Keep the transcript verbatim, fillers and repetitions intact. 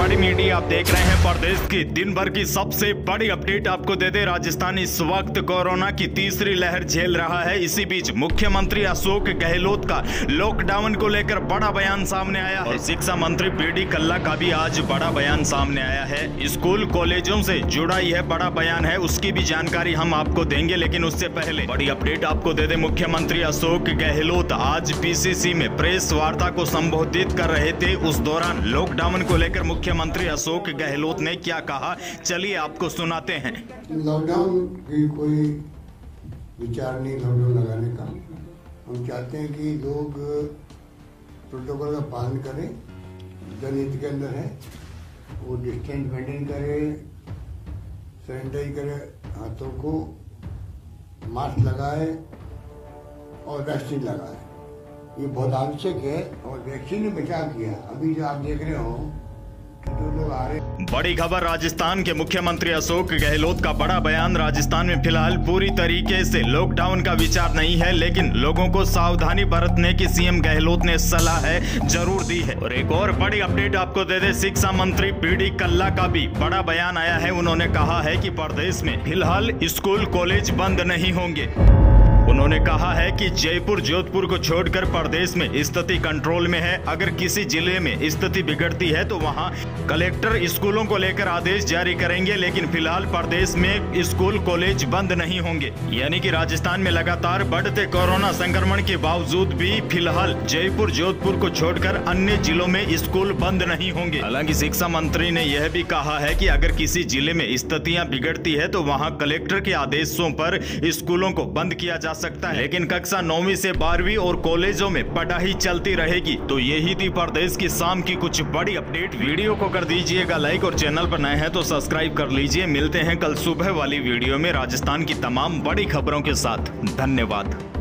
बड़ी मीडिया आप देख रहे हैं प्रदेश की दिन भर की सबसे बड़ी अपडेट आपको दे दे। राजस्थान इस वक्त कोरोना की तीसरी लहर झेल रहा है। इसी बीच मुख्यमंत्री अशोक गहलोत का लॉकडाउन को लेकर बड़ा बयान सामने आया है। शिक्षा मंत्री बीडी कल्ला का भी आज बड़ा बयान सामने आया है। स्कूल कॉलेजों से जुड़ा यह बड़ा बयान है, उसकी भी जानकारी हम आपको देंगे, लेकिन उससे पहले बड़ी अपडेट आपको दे दे। मुख्यमंत्री अशोक गहलोत आज पीसीसी में प्रेस वार्ता को संबोधित कर रहे थे। उस दौरान लॉकडाउन को लेकर मुख्यमंत्री अशोक गहलोत ने क्या कहा, चलिए आपको सुनाते हैं। लॉकडाउन की कोई विचार नहीं लॉकडाउन लगाने का। हम चाहते हैं कि लोग प्रोटोकॉल का पालन करें, जनहित के अंदर है, वो डिस्टेंस मेंटेन करें, सैनिटाइज करें हाथों को, मास्क लगाए और वैक्सीन लगाए। ये बहुत आवश्यक है और वैक्सीन ने बचाव किया। अभी जो आप देख रहे हो तो लोग आ रहे। बड़ी खबर, राजस्थान के मुख्यमंत्री अशोक गहलोत का बड़ा बयान। राजस्थान में फिलहाल पूरी तरीके से लॉकडाउन का विचार नहीं है, लेकिन लोगों को सावधानी बरतने की सीएम गहलोत ने सलाह है जरूर दी है। और एक और बड़ी अपडेट आपको दे दे, शिक्षा मंत्री बीडी कल्ला का भी बड़ा बयान आया है। उन्होंने कहा है कि प्रदेश में फिलहाल स्कूल कॉलेज बंद नहीं होंगे। उन्होंने कहा है कि जयपुर जोधपुर को छोड़कर प्रदेश में स्थिति कंट्रोल में है। अगर किसी जिले में स्थिति बिगड़ती है तो वहां कलेक्टर स्कूलों को लेकर आदेश जारी करेंगे, लेकिन फिलहाल प्रदेश में स्कूल कॉलेज बंद नहीं होंगे। यानी कि राजस्थान में लगातार बढ़ते कोरोना संक्रमण के बावजूद भी फिलहाल जयपुर जोधपुर को छोड़कर अन्य जिलों में स्कूल बंद नहीं होंगे। हालांकि शिक्षा मंत्री ने यह भी कहा है कि अगर किसी जिले में स्थितियां बिगड़ती है तो वहां कलेक्टर के आदेशों पर स्कूलों को बंद किया जा सकता है, लेकिन कक्षा नौवीं से बारहवीं और कॉलेजों में पढ़ाई चलती रहेगी। तो यही थी प्रदेश की शाम की कुछ बड़ी अपडेट। वीडियो को कर दीजिएगा लाइक और चैनल पर नए हैं तो सब्सक्राइब कर लीजिए। मिलते हैं कल सुबह वाली वीडियो में राजस्थान की तमाम बड़ी खबरों के साथ। धन्यवाद।